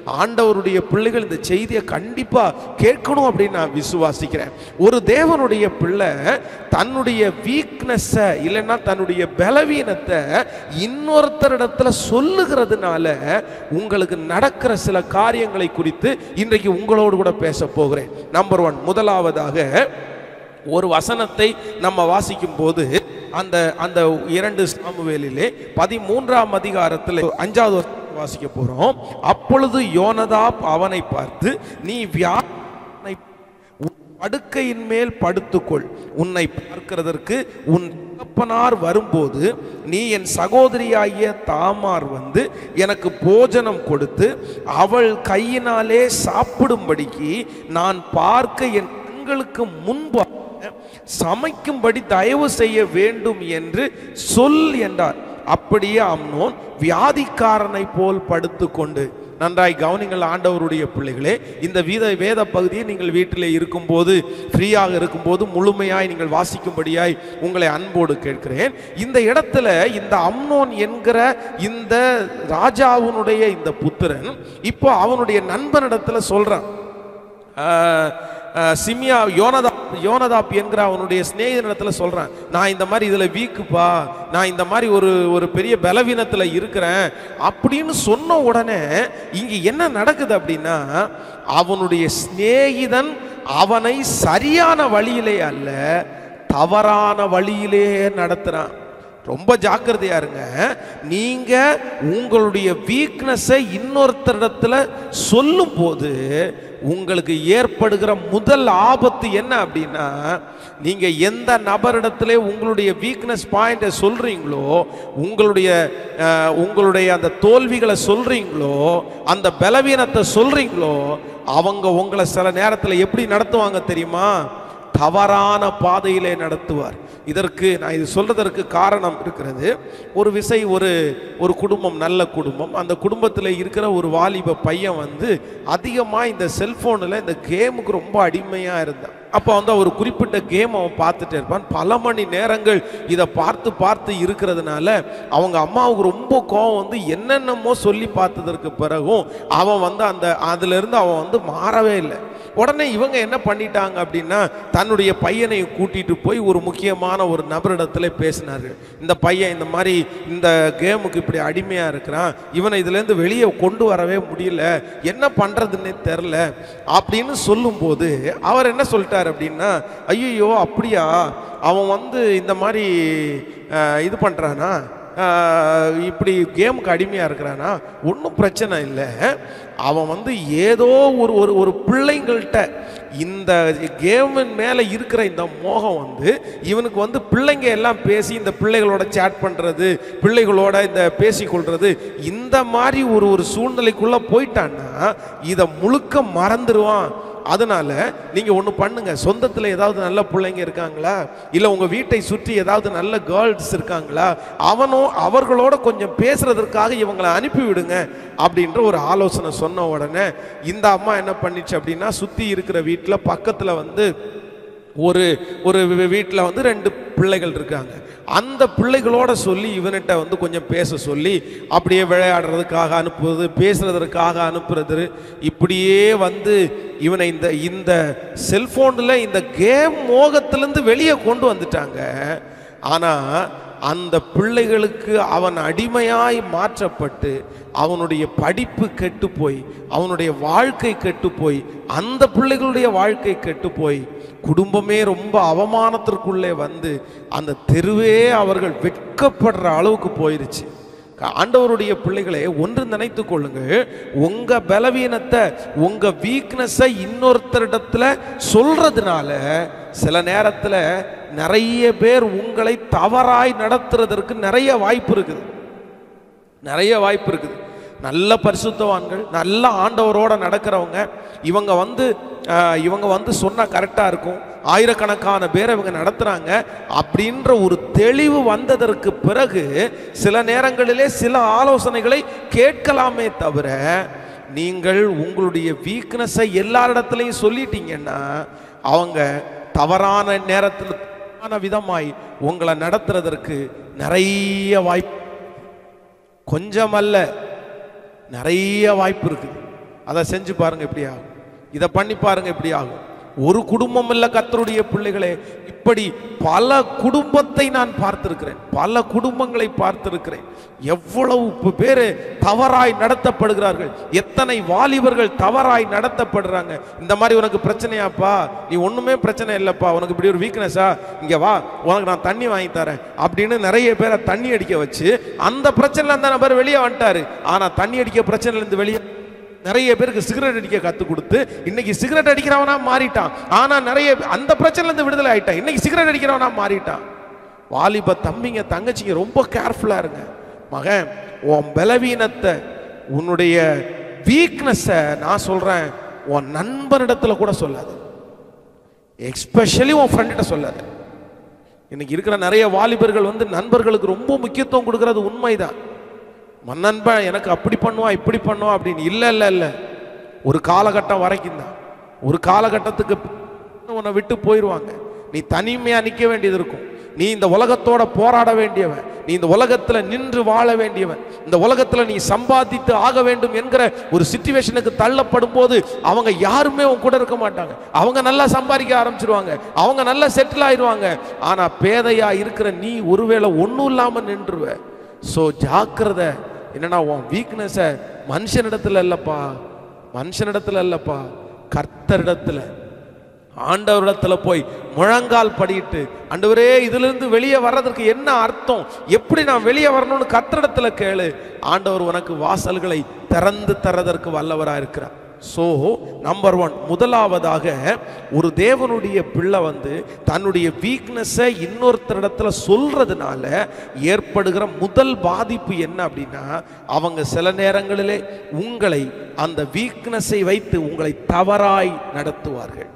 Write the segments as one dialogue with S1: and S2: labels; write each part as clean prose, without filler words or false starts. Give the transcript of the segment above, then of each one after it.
S1: ஆண்டவருடைய பிள்ளைகள் இந்த செய்தியை கண்டிப்பா கேட்கணும் அப்படின்னு நான் விசுவாசிக்கிறேன். ஒரு தேவனுடைய பிள்ளை தன்னுடைய வீக்னஸ் இல்லைன்னா தன்னுடைய பலவீனத்தை இன்னொருத்தரிடத்துல சொல்லுகிறதுனால உங்களுக்கு நடக்கிற சில காரியங்களை குறித்து இன்றைக்கு உங்களோடு கூட பேச போகிறேன். நம்பர் 1, முதலாவதாக ஒரு வசனத்தை நம்ம வாசிக்கும் போது அந்த அந்த 2 சாமுவேலிலே 13ஆம் அதிகாரத்தில் 5வது வாசிக்க போறோம். அப்பொழுது யோனதாப் அவனை பார்த்து, நீ படுக்கையின் மேல் படுத்துக்கொள், உன்னை பார்க்கிறதற்கு உன் தகப்பனார் வரும்போது நீ என் சகோதரியாகிய தாமார் வந்து எனக்கு போஜனம் கொடுத்து அவள் கையினாலே சாப்பிடும்படிக்கு நான் பார்க்க என் கண்களுக்கு முன்பாக சமைக்கும்படி தயவு செய்ய வேண்டும் என்று சொல் என்றார். அப்படியே அம்னோன் வியாதிக்காரனை போல் படுத்துக்கொண்டு. நன்றாய் கவனிங்கள் ஆண்டவருடைய பிள்ளைகளே, இந்த வேத பகுதியை நீங்கள் வீட்டிலே இருக்கும்போது, ஃப்ரீயாக இருக்கும்போது முழுமையாய் நீங்கள் வாசிக்கும்படியாய் உங்களை அன்போடு கேட்கிறேன். இந்த இடத்துல இந்த அம்னோன் என்கிற இந்த ராஜாவுனுடைய இந்த புத்திரன் இப்போ அவனுடைய நண்பனிடத்துல சொல்றான், சிமியா யோனதாப் என்கிற அவனுடைய சிநேகிதனிடத்துல சொல்றான், நான் இந்த மாதிரி இதுல வீக்குப்பா, நான் இந்த மாதிரி ஒரு பெரிய பலவீனத்துல இருக்கிறேன் அப்படின்னு சொன்ன உடனே இங்க என்ன நடக்குது அப்படின்னா, அவனுடைய சிநேகிதன் அவனை சரியான வழியிலே அல்ல தவறான வழியிலே நடத்துறான். ரொம்ப ஜாக்கிரதையா இருங்க. நீங்க உங்களுடைய வீக்னஸை இன்னொருத்தரிடத்துல சொல்லும் போது உங்களுக்கு ஏற்படுகிற முதல் ஆபத்து என்ன அப்படின்னா, நீங்க எந்த நபரிடத்துல உங்களுடைய வீக்னஸ் பாயிண்ட சொல்றீங்களோ, உங்களுடைய அந்த தோல்விகளை சொல்றீங்களோ, அந்த பலவீனத்தை சொல்றீங்களோ, அவங்க உங்களை சில நேரத்தில் எப்படி நடத்துவாங்க தெரியுமா? தவறான பாதையிலே நடத்துவார். இதற்கு நான் இது சொல்றதற்கு காரணம் இருக்கிறது. ஒரு விசை ஒரு குடும்பம், நல்ல குடும்பம், அந்த குடும்பத்தில் இருக்கிற ஒரு வாலிப பையன் வந்து அதிகமாக இந்த செல்போனில் இந்த கேமுக்கு ரொம்ப அடிமையாக இருந்தான். அப்போ வந்து ஒரு குறிப்பிட்ட கேம் அவன் பார்த்துட்டே இருப்பான். பல மணி நேரங்கள் இதை பார்த்து இருக்கிறதுனால அவங்க அம்மாவுக்கு ரொம்ப கோவம் வந்து என்னென்னமோ சொல்லி பார்த்ததற்கு பிறகும் அவன் வந்து அதிலிருந்து அவன் வந்து மாறவே இல்லை. உடனே இவங்க என்ன பண்ணிட்டாங்க அப்படின்னா, தன்னுடைய பையனை கூட்டிட்டு போய் ஒரு முக்கியமான ஒரு நபரிடத்துல பேசினார்கள். இந்த பையன் இந்த மாதிரி இந்த கேமுக்கு இப்படி அடிமையா இருக்கிறான், இவனை இதுல இருந்து வெளியே கொண்டு வரவே முடியல, என்ன பண்றதுன்னே தெரில அப்படின்னு சொல்லும் போது அவர் என்ன சொல்லிட்டார் அப்படின்னா, ஐயோ அப்படியா, அவன் வந்து இந்த மாதிரி இது பண்றானா, இப்படி கேமுக்கு அடிமையாக இருக்கிறானா, ஒன்றும் பிரச்சனை இல்லை. அவன் வந்து ஏதோ ஒரு பிள்ளைங்கள்ட்ட இந்த கேமின் மேலே இருக்கிற இந்த மோகம் வந்து இவனுக்கு வந்து பிள்ளைங்க எல்லாம் பேசி இந்த பிள்ளைகளோட சேட் பண்ணுறது, பிள்ளைகளோட இந்த பேசிக்கொள்வது, இந்த மாதிரி ஒரு சூழ்நிலைக்குள்ளே போயிட்டான்னா இதை முழுக்க மறந்துடுவான். அதனால நீங்க ஒன்று பண்ணுங்க, சொந்தத்தில் ஏதாவது நல்ல பிள்ளைங்க இருக்காங்களா, இல்லை உங்க வீட்டை சுற்றி ஏதாவது நல்ல கேர்ள்ஸ் இருக்காங்களா, அவர்களோட கொஞ்சம் பேசுறதற்காக இவங்களை அனுப்பி விடுங்க அப்படின்ற ஒரு ஆலோசனை சொன்ன உடனே இந்த அம்மா என்ன பண்ணிச்சு அப்படின்னா, சுற்றி இருக்கிற வீட்டில் பக்கத்தில் வந்து ஒரு வீட்டில் வந்து 2 பிள்ளைகள் இருக்காங்க. அந்த பிள்ளைகளோட சொல்லி இவன்கிட்ட வந்து கொஞ்சம் பேச சொல்லி அப்படியே விளையாடுறதுக்காக அனுப்புறது, பேசுறதற்காக அனுப்புறது, இப்படியே வந்து இவனை இந்த செல்போனில் இந்த கேம் மோகத்திலிருந்து வெளியே கொண்டு வந்துட்டாங்க. ஆனால் அந்த பிள்ளைகளுக்கு அவன் அடிமையாய் மாற்றப்பட்டு அவனுடைய படிப்பு கெட்டு போய், அவனுடைய வாழ்க்கை கெட்டு போய், அந்த பிள்ளைகளுடைய வாழ்க்கை கெட்டு போய், குடும்பமே ரொம்ப அவமானத்திற்குள்ளே வந்து அந்த தெருவே அவர்கள் வெட்கப்படுற அளவுக்கு போயிருச்சு. ஆண்டவருடைய பிள்ளைகளே, ஒன்று நினைத்து கொள்ளுங்கள், உங்க பலவீனத்தை, உங்க வீக்னஸை இன்னொருத்தரிடத்துல சொல்றதுனால சில நேரத்தில் நிறைய பேர் உங்களை தவறாய் நடத்துறதற்கு நிறைய வாய்ப்பு இருக்குது. நல்ல பரிசுத்தவான்கள், நல்ல ஆண்டவரோட நடக்கிறவங்க, இவங்க வந்து சொன்னா கரெக்டா இருக்கும், ஆயிரக்கணக்கான பேரை இவங்க நடத்துறாங்க அப்படின்ற ஒரு தெளிவு வந்ததற்கு பிறகு சில நேரங்களிலே சில ஆலோசனைகளை கேட்கலாமே தவிர, நீங்கள் உங்களுடைய வீக்னஸை எல்லாரிடத்துலையும் சொல்லிட்டீங்கன்னா அவங்க தவறான நேரத்தில் தவறான விதமாய் உங்களை நடத்துறதற்கு நிறைய வாய்ப்பு, கொஞ்சம் அல்ல நிறைய வாய்ப்பு இருக்குது. அதை செஞ்சு பாருங்க எப்படி ஆகும், இதை பண்ணி பாருங்க எப்படி ஆகும். ஒரு குடும்பம் இல்ல கர்த்தருடைய பிள்ளைகளே, இப்படி பல குடும்பத்தை நான் பார்த்திருக்கிறேன், பல குடும்பங்களை பார்த்திருக்கிறேன். எவ்வளவு பேரு தவறாய் நடத்தப்படுகிறார்கள், எத்தனை வாலிபர்கள் தவறாய் நடத்தப்படுறாங்க. இந்த மாதிரி உனக்கு பிரச்சனையாப்பா, நீ ஒண்ணுமே பிரச்சனை இல்லப்பா, உனக்கு இப்படி ஒரு வீக்னஸா, இங்க வா உனக்கு நான் தண்ணி வாங்கி தரேன் அப்படின்னு நிறைய பேரை தண்ணி அடிக்க வச்சு அந்த பிரச்சனைல அந்த நபர் வெளியே வந்துட்டாரு. ஆனா தண்ணி அடிக்க பிரச்சனைல இருந்து வெளியே நிறைய பேருக்கு சிகரெட் அடிக்க கத்து கொடுத்து இன்னைக்கு சிகரெட் அடிக்கிறவனா மாறிட்டான். ஆனா நிறைய அந்த பிரச்சனைல இருந்து விடுதலை ஆயிட்டான், இன்னைக்கு சிகரெட் அடிக்கிறவனா மாறிட்டான். வாலிப தம்பிங்க தங்கச்சிங்க ரொம்ப கேர்ஃபுல்லா இருங்க. மகன், உன் பலவீனத்தை, உன்னுடைய வீக்னஸை நான் சொல்றேன், உன் நண்பனிடத்துல கூட சொல்லாது, எஸ்பெஷலி உன் ஃப்ரெண்ட்ட சொல்லாது. இன்னைக்கு இருக்கிற நிறைய வாலிபர்கள் நண்பர்களுக்கு ரொம்ப முக்கியத்துவம் கொடுக்கறது உண்மைதான். நண்பன் எனக்கு அப்படி பண்ணுவான் இப்படி பண்ணுவான் அப்படின்னு. இல்லை இல்லை இல்லை, ஒரு காலகட்டம் வரைக்கும் தான், ஒரு காலகட்டத்துக்கு உன்னை விட்டு போயிடுவாங்க. நீ தனிமையா நிற்க வேண்டியது இருக்கும். நீ இந்த உலகத்தோட போராட வேண்டியவன், நீ இந்த உலகத்துல நின்று வாழ வேண்டியவன், இந்த உலகத்துல நீ சம்பாதித்து ஆக வேண்டும் என்கிற ஒரு சிச்சுவேஷனுக்கு தள்ளப்படும் போது அவங்க யாருமே உன் கூட இருக்க மாட்டாங்க. அவங்க நல்லா சம்பாதிக்க ஆரம்பிச்சிருவாங்க, அவங்க நல்லா செட்டில் ஆயிடுவாங்க. ஆனா பேதையா இருக்கிற நீ ஒருவேளை ஒன்றும் இல்லாம நின்றுவ. ஸோ ஜாக்கிரதை. என்னன்னா, உன் வீக்னஸை மனுஷனிடத்துல இல்லப்பா, மனுஷனிடத்துல இல்லப்பா, கர்த்தரிடத்துல, ஆண்டவரிடத்துல போய் முழங்கால் படிட்டு, ஆண்டவரே இதுல இருந்து வெளியே வர்றதற்கு என்ன அர்த்தம், எப்படி நான் வெளியே வரணும்னு கர்த்தரிடத்துல கேளு. ஆண்டவர் உனக்கு வாசல்களை திறந்து தரதற்கு வல்லவராக இருக்கிறார். ஸோ நம்பர் 1, முதலாவதாக ஒரு தேவனுடைய பிள்ளை தன்னுடைய வீக்னஸை இன்னொருத்தரிடத்துல சொல்றதுனால ஏற்படுகிற முதல் பாதிப்பு என்ன அப்படின்னா, அவங்க சில நேரங்களிலே உங்களை அந்த வீக்னஸை வைத்து உங்களை தவறாய் நடத்துவார்கள்.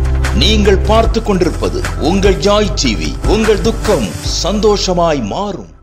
S2: நீங்கள் பார்த்துக் கொண்டிருப்பது உங்கள் ஜாய் டிவி. உங்கள் துக்கம் சந்தோஷமாய் மாறும்.